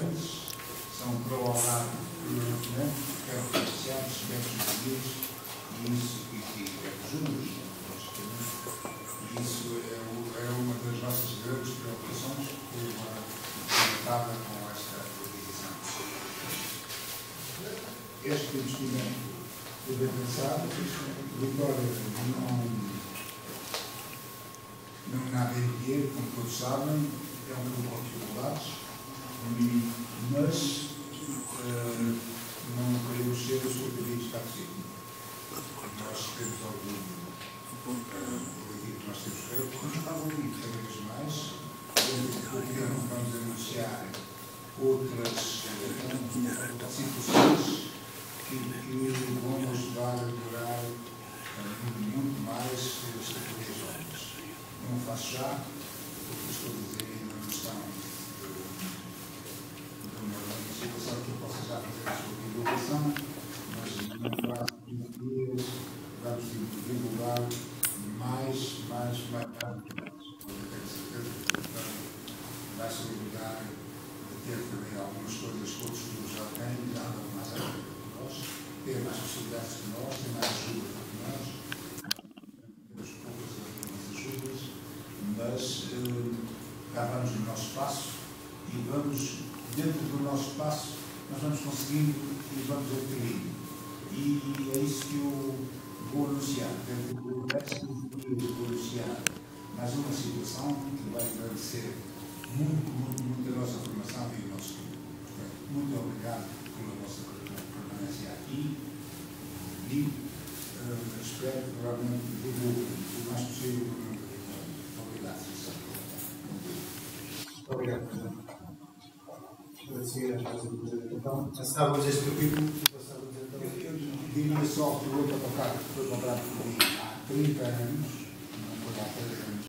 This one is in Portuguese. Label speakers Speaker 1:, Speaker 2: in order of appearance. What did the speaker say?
Speaker 1: deles são prorrogados permanentemente, quer oficiais, quer civis, e isso, e juros, e isso é uma das nossas grandes preocupações que estava com esta legislação. Este investimento foi bem pensado, Vitória não nada em dinheiro, como todos sabem, é um grupo com dificuldades, mas não queremos ser os culpados da possível. Nós temos algum político que nós temos feito, mas está evoluindo cada vez mais. Vamos anunciar outras situações que vão ajudar a melhorar muito mais esta coisa. Não faço já, porque estou a dizer ainda não estão numa situação que eu possa já fazer a sua divulgação, mas no prazo de 20 dias vamos divulgar mais rapidamente. Tenho certeza que vai se obrigar a ter também algumas coisas que outros clubes já têm, já andam mais rápido que nós, ter mais possibilidades que nós, ter mais ajuda que nós. Temos poucas ajudas, mas cá vamos no nosso espaço e vamos, dentro do nosso espaço, nós vamos conseguindo e vamos adquirindo. E é isso que eu vou anunciar. Dentro do décimo dia vou anunciar mais uma situação que vai agradecer muito a nossa formação e o nosso estudo. Muito obrigado pela vossa permanência aqui e espero que realmente divulguem o mais possível. Obrigado. Obrigado, Presidente. Então, estávamos este capítulo. Eu diria só que o outro autocarro foi comprado por mim há 30 anos, não foi há 3 anos.